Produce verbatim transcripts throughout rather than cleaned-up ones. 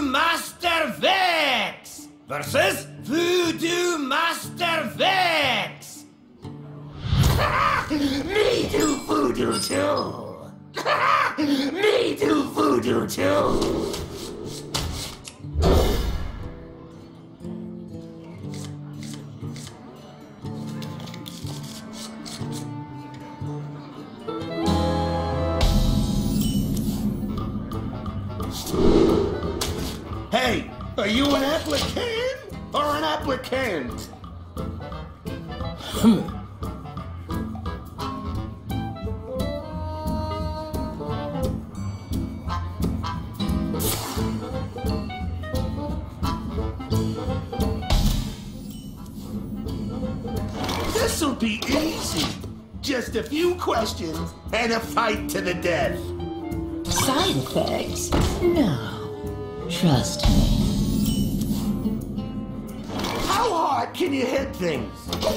Voodoomaster Vex versus Voodoomaster Vex. Me do voodoo too. Me do voodoo too. Hey, are you an applicant or an applicant? Hmm. This'll be easy. Just a few questions and a fight to the death. Side effects? No. Trust me. How hard can you hit things?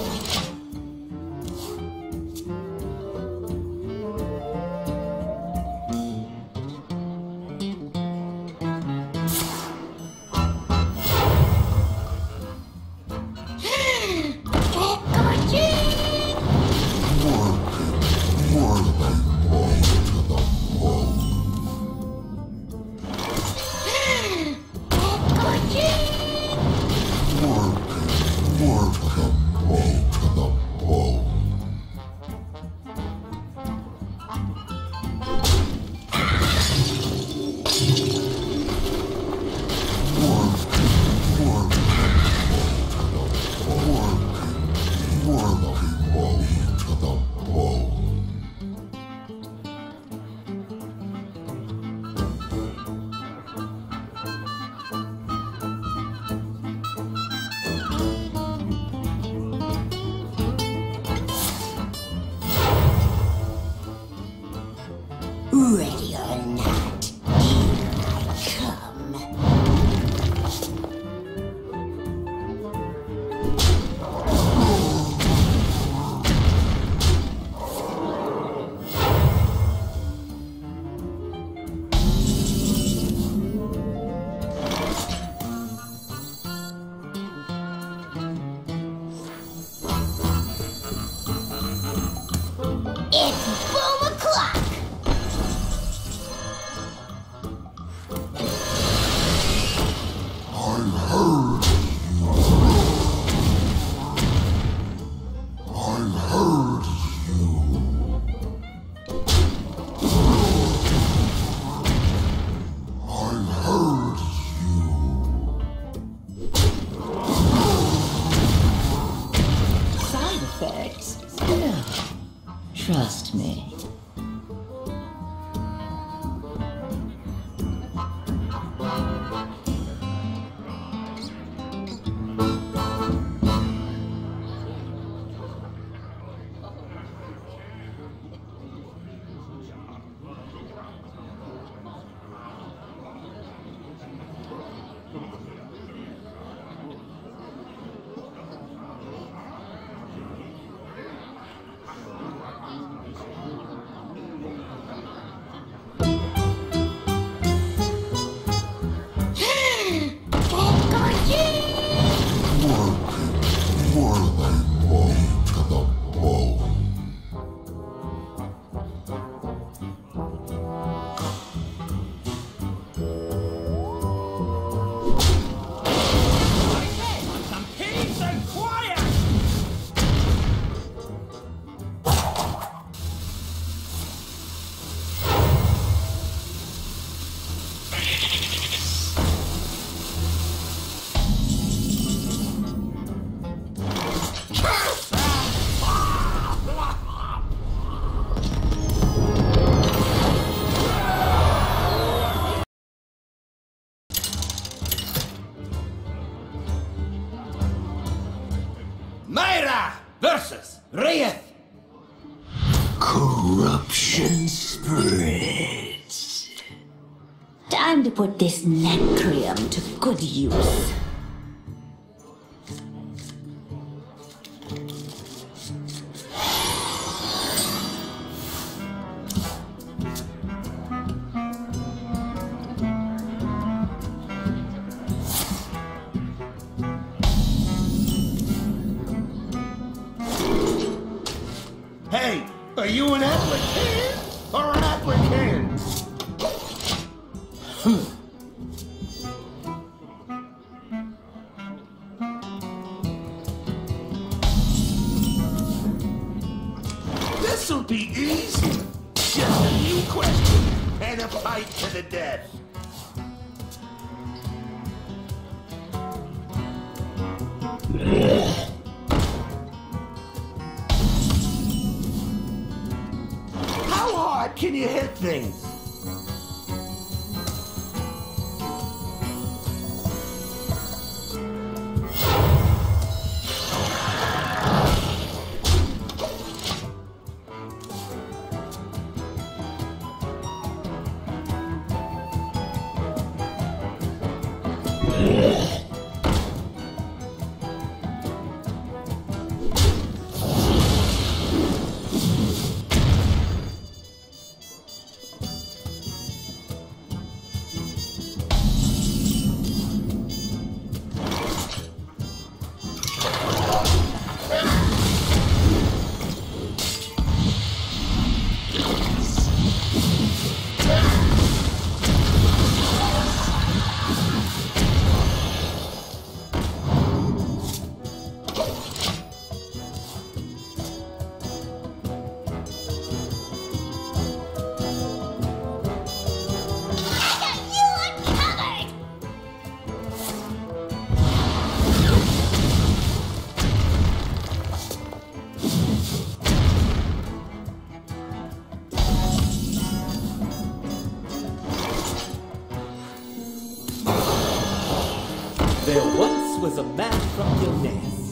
Ready or not, here I come. It's boom o'clock! No. Trust me. Myra versus Wraith. Corruption spreads. Time to put this necrium to good use. Hey, are you an applicant or an applicant? This'll be easy. Just a few questions and a fight to the death. How hard can you hit things? There once was a man from Gilneas.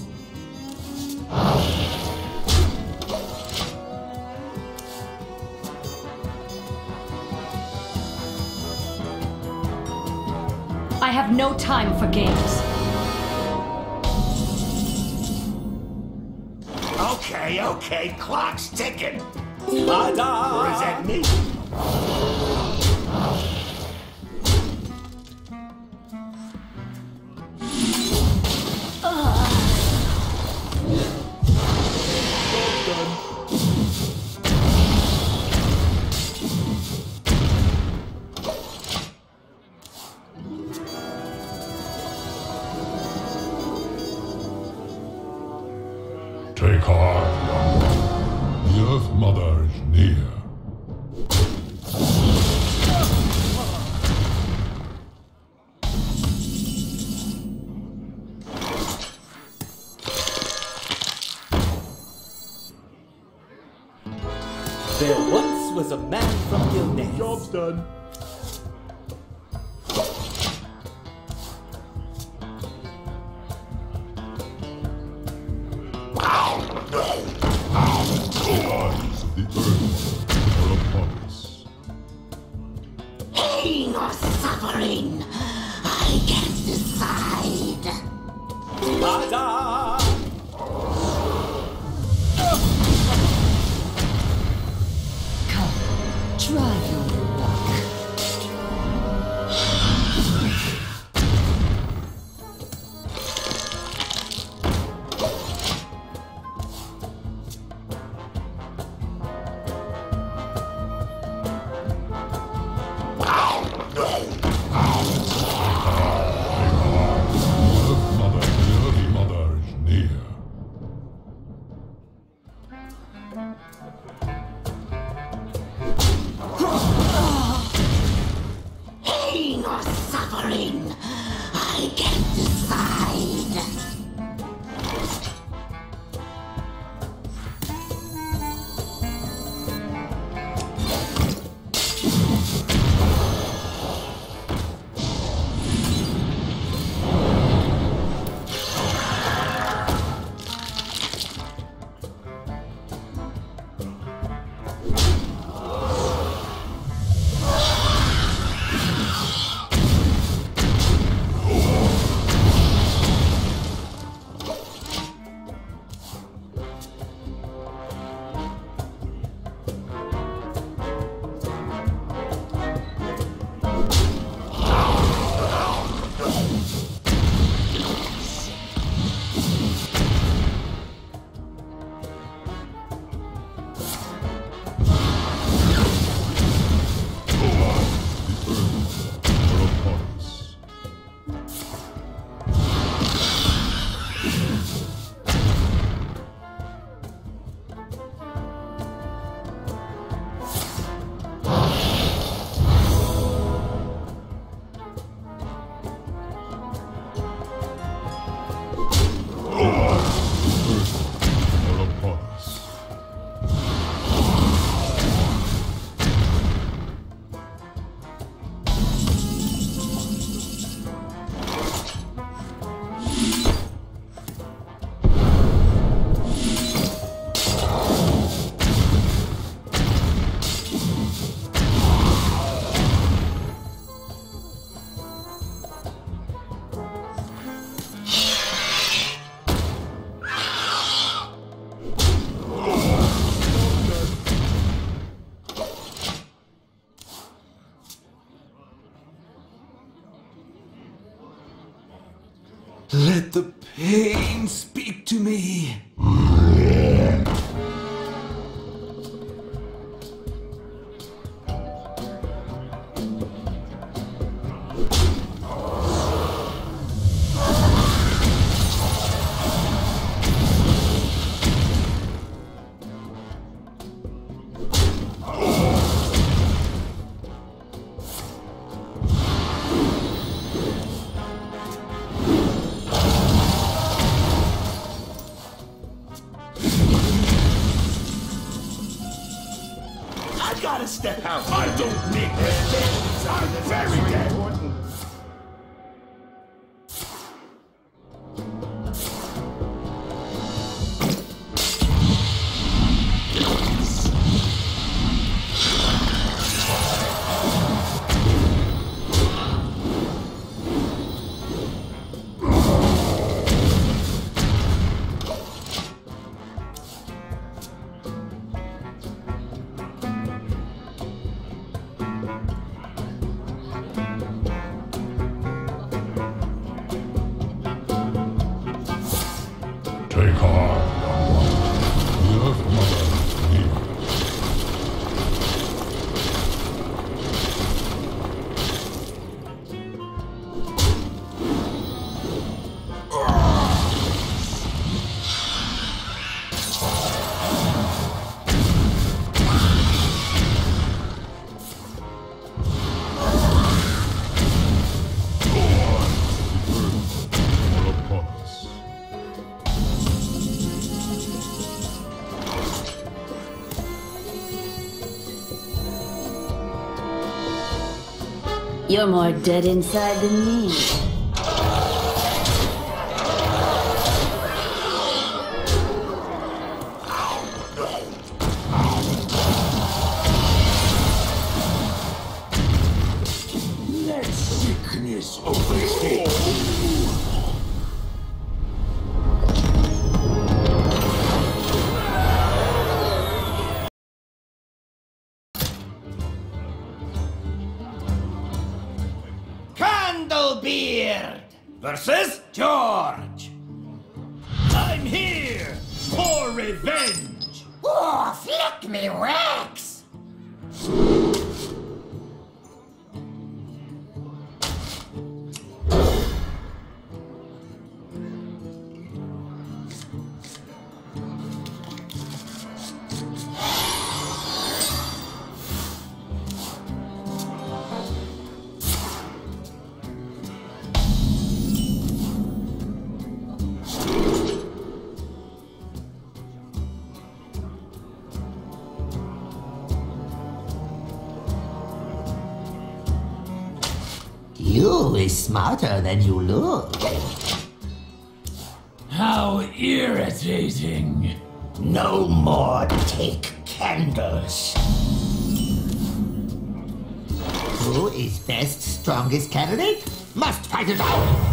I have no time for games. Okay, okay, clock's ticking. Ta-da! Or is that me? Take heart, young one. The Earth Mother is near. There once was a man from Gilneas. Job's done. The eyes of the Earth Mother are upon us. Pain or suffering, I can't decide. Ta-da! Come, try your luck. The Earth Mother, the Earth Mother is me. Gotta step out. I don't need this. I'm very dead. Take heart, young one. The Earth Mother is near. All upon us. You're more dead inside than me. Let sickness overtake you. Candlebeard versus George. I'm here for revenge. Oh, flick me, Rex! You is smarter than you look. How irritating. No more take candles. Who is best, strongest candidate? Must fight it out!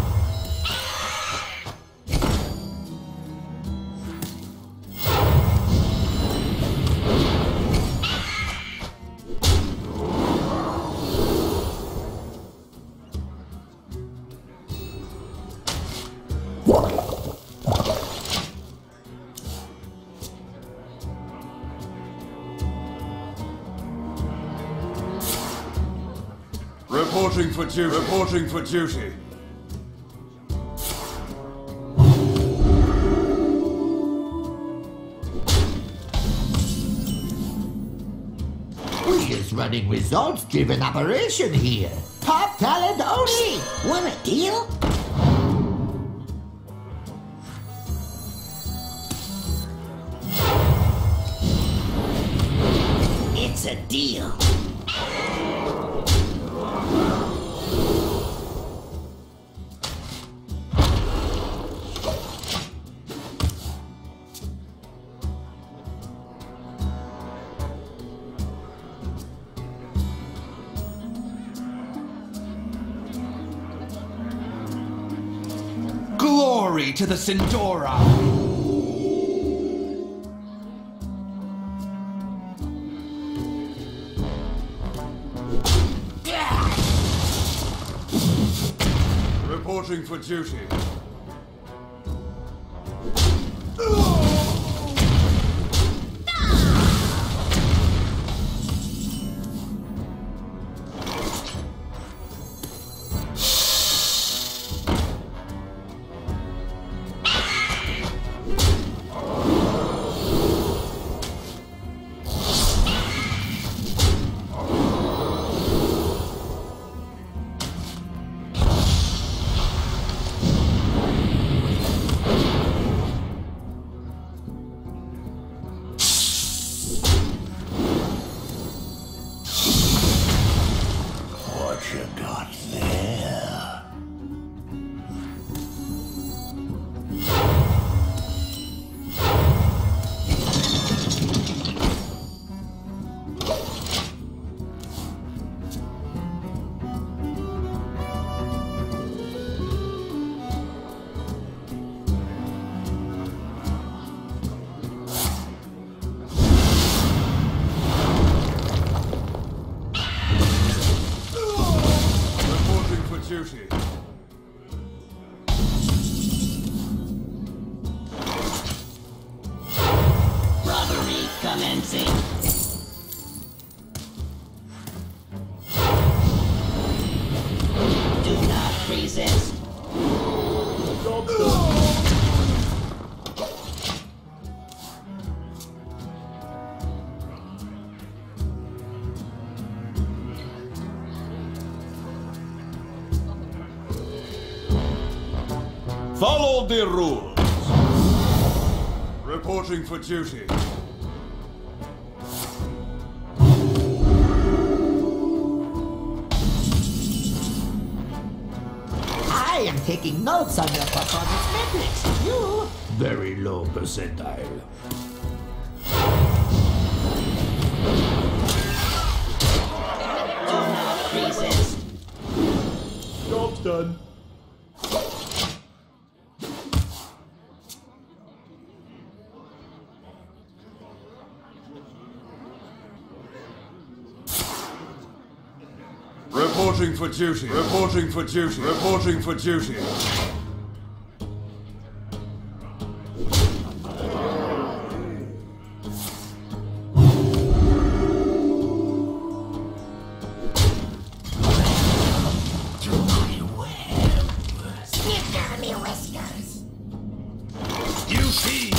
Reporting for duty. Reporting for duty. We is running results-driven operation here. Top talent only. Want a deal? It's a deal. Glory to the Sindora! Reporting for duty. you got there? Duty. Robbery commencing. Do not resist. Job done. Follow the rules. Reporting for duty. I am taking notes on your performance metrics. You? Very low percentile. Do not resist. Job's done. Reporting for duty. Reporting for duty. Reporting for duty. Give me whiskers. You see